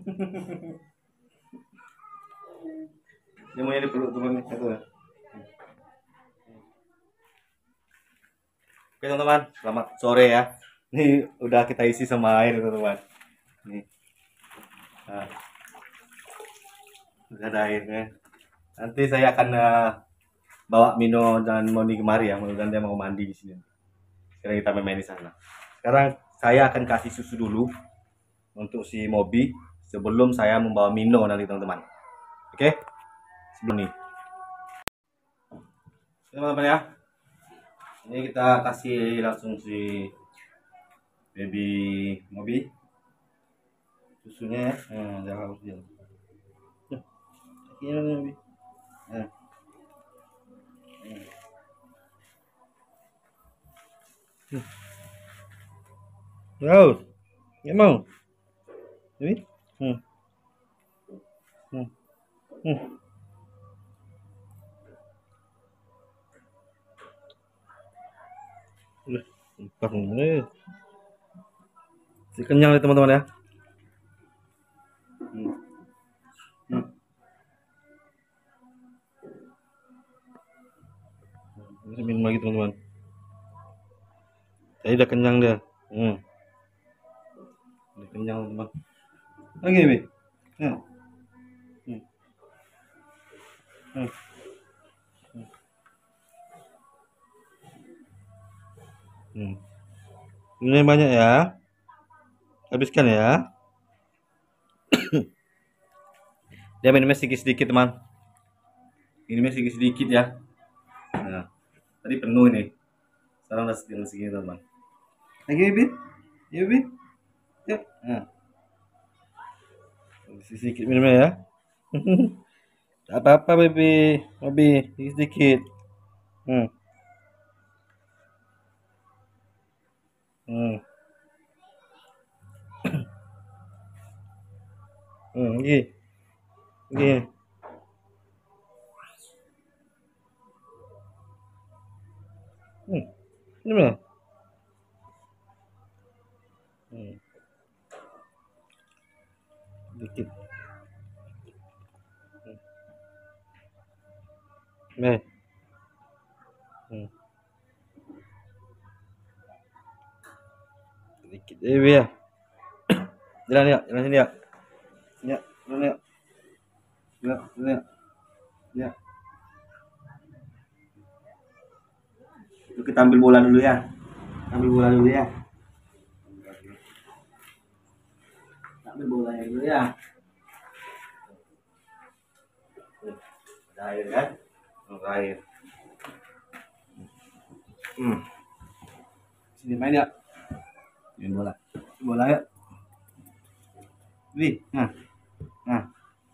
Dia mau dipeluk teman itu. Oke teman-teman, selamat sore ya. Ini udah kita isi sama air teman-teman. Nih, nah, udah ada airnya. Nanti saya akan bawa Mino dan Moni kemari ya. Mudah-mudahan dia mau mandi di sini. Sekarang kita main di sana. Sekarang saya akan kasih susu dulu untuk si Mobi sebelum saya membawa Mino nanti teman-teman. Oke? Sebelum nih. Teman-teman ya. Ini kita kasih langsung si baby Mobi susunya ya. Jangan harus dia. Ini Mobi. Raus, nggak mau? Ini? Hmm. Hmm. Hmm. Udah, si kenyang nih teman-teman ya. Bisa minum lagi teman-teman. Tadi udah kenyang dia. Udah kenyang teman. Lagi nih. Ini banyak ya. Habiskan ya. Dia minumnya sedikit-sedikit teman. Minumnya sedikit-sedikit ya. Nah, tadi penuh ini. Sekarang udah segini teman. Lagi Bibi? Ya Bibi? Yuk. Nah. Sedikit minumnya ya. Tak apa-apa Bibi. Bibi, sedikit. Lagi. Lagi. Ini mana? Dikit. Nih. Dikit ya. Jalan ya, jalan sini ya. Ya, jalan ya. Ya, jalan ya. Ya. Yuk kita ambil bola dulu ya. Ambil bola dulu ya. Ambil bolanya dulu ya. Ada air kan? Ada air. Sini main ya. Main bola. Bola ya. Wih, nah. Nah.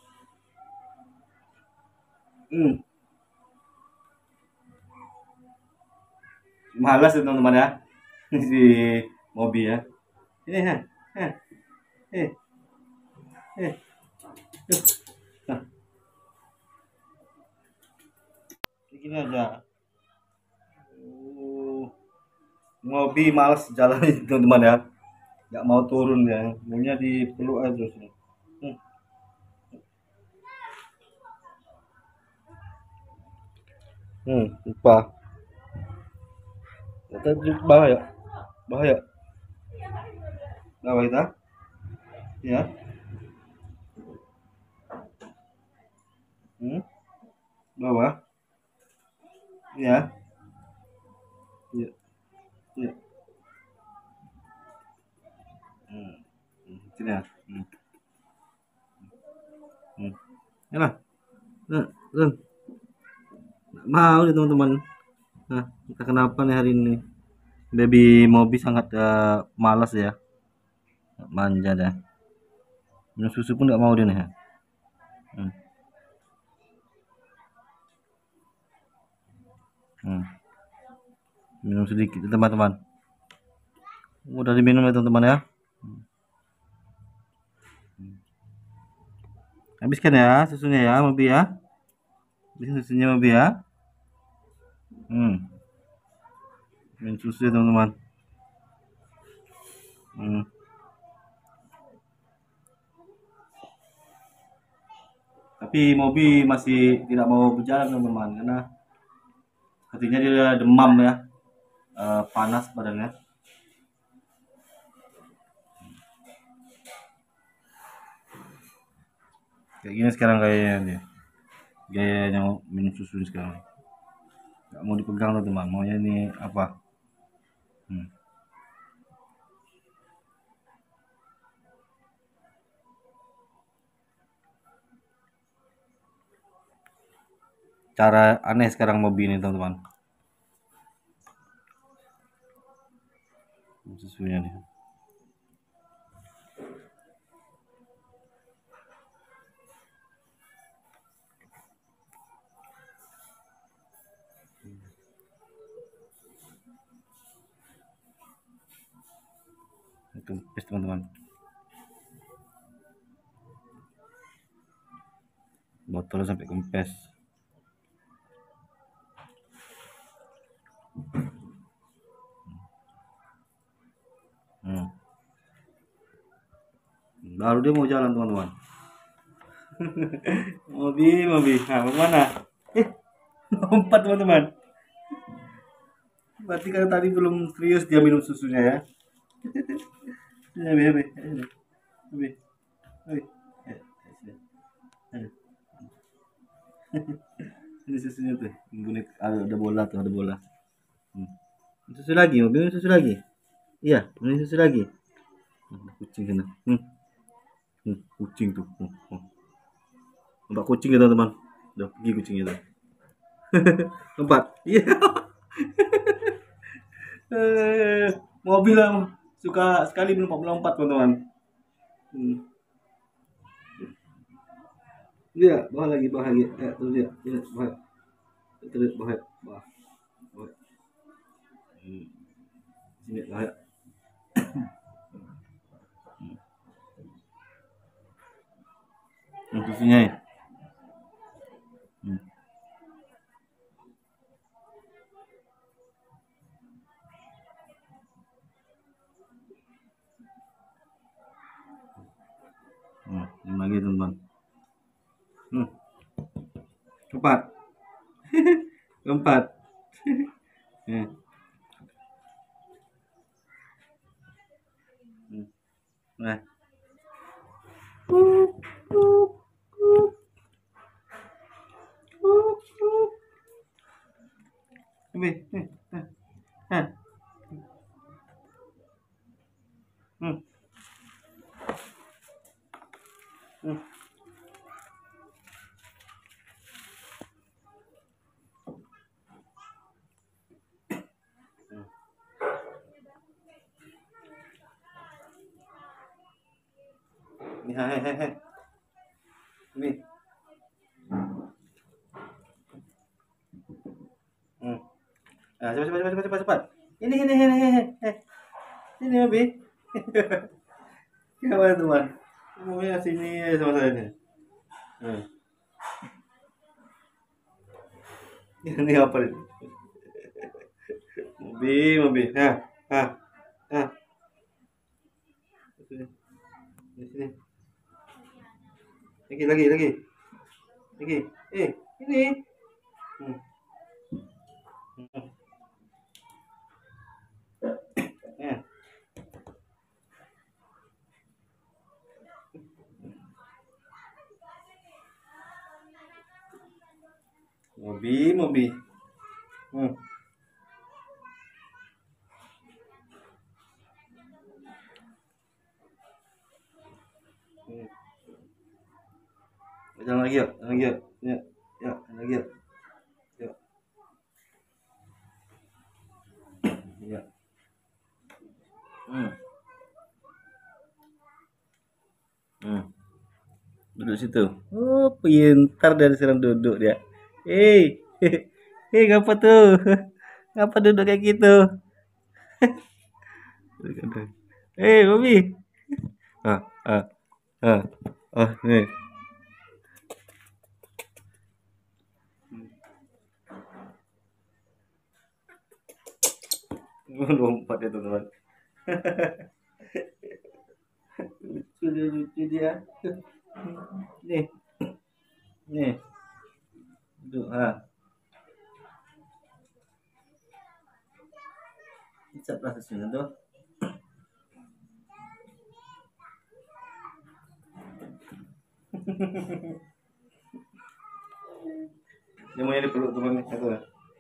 Malas ya teman-teman ya. Si Mobi ya. Ini ha. Nah. Gini aja. Mobi malas jalan teman-teman ya. Nggak mau turun ya. Maunya dipeluk aja terus. Lupa. Kita bahaya. Bahaya. Bahaya kita. Ya. Bawah. Ya. Ya. Ya. Sini ya. Ya lah. Mau nih teman-teman. Nah, kita kenapa nih hari ini? Baby Mobi sangat malas ya. Manja dah. Minum susu pun nggak mau dia nih. Minum sedikit teman-teman. Udah diminum ya teman-teman ya. Habiskan ya susunya ya Mobi ya. Habisin susunya Mobi ya. Minum susu ya teman-teman. Tapi Mobi masih tidak mau berjalan teman-teman karena sepertinya dia demam ya, panas badannya. Kayak gini sekarang kayaknya nih, gayanya minum susu sekarang. Gak mau dipegang teman-teman, maunya ini apa? Hmm. Cara aneh sekarang Mobi ini teman-teman. Susunya nih. Kempes teman-teman. Botolnya sampai kempes. Baru dia mau jalan teman-teman. Mobi. Nah, mau mana? Lompat teman-teman. Berarti kan tadi belum serius dia minum susunya ya. Mobi. Ini susunya tuh. Bonek ada bola tuh, ada bola. Susu lagi, Mobi minum susu lagi. Iya, minum susu lagi. Kucing sana. Kucing tuh. Nampak kucing ya teman-teman. Udah pergi kucingnya tuh. Lompat. Iya. Mobil lah suka sekali melompat teman-teman. Iya, bawah lagi. Ya, terus dia. Iya, bawah. Terus bawah. Sini bawah. Susunya ya. Lagi teman. Lompat. Nah. Ini. Nah, cepat. Ini. Ini Mobi. Gimana teman? Mau sini sama saya nih. Ini apa ini? Mobi. Nah. Sini. Lagi. Ini. Mobi. Jalan lagi yuk. Ya, lagi yuk. Ya. Duduk situ. Oh, pintar dari sekarang duduk dia. Hei, ngapa tuh? Ngapa duduk kayak gitu? Mobi. Nih. Lompat ya teman-teman. Lucu dia. Nih. Nih, duduk. Ha. Siap susunya tuh. Dia mau di peluk teman itu.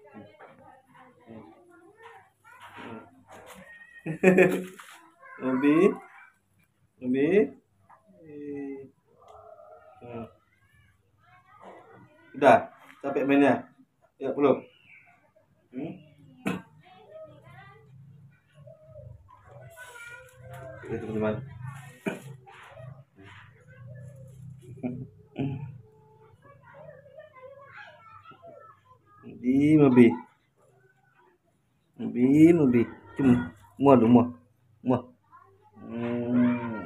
Lebih, lebih. Hmm. Udah, capek mainnya. Ya belum. Hmm? Oke, teman-teman. Lebih, lebih. Cuma, muah lu, muah, muah. Hmm.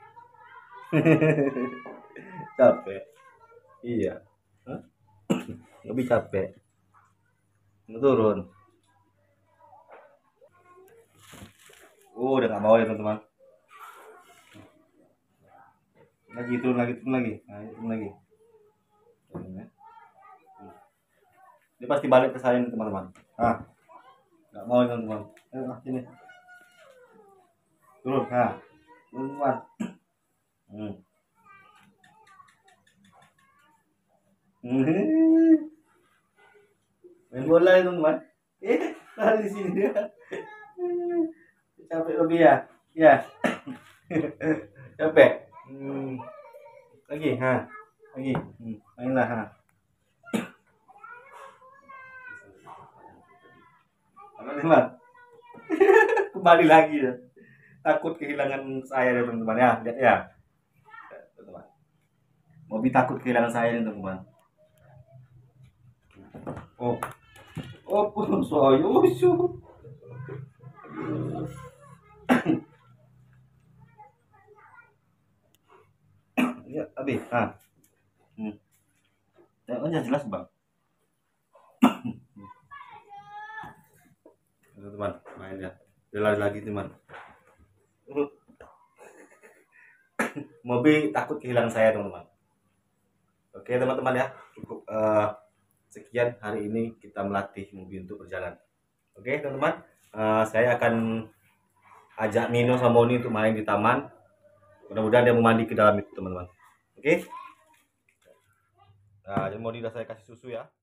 Capek. Iya. Hah? Lebih capek. Mau turun. Oh, udah nggak mau ya teman-teman. Lagi turun lagi, turun lagi. Nah, turun lagi. Turun, ya. Dia pasti balik ke saya nih teman-teman. Ah, nggak mau teman-teman. Ayo, sini. Turun, nah. Turun teman. Hmm. Main bola ya teman-teman. Lari di sini dia. Capek lebih ya? Ya. Capek. Lagi, ha. Lagi. Mainlah, ha. Apa teman? Kembali lagi ya. Takut kehilangan saya ya teman-teman ya. Lihat ya. Teman-teman. Mobi takut kehilangan saya nih teman-teman. Oh. Oh, pun saya. Ya, habis. Ah. Ya, jelas, Bang. Teman, main ya. Dia lari lagi, teman. Mobi takut kehilangan saya, teman-teman. Oke, teman-teman ya. Cukup sekian hari ini kita melatih Mobi untuk berjalan. Oke, teman-teman. Saya akan ajak Mino sama Moni untuk main di taman. Mudah-mudahan dia mau mandi ke dalam itu, teman-teman. Oke. Nah, jadi Moni udah saya kasih susu ya.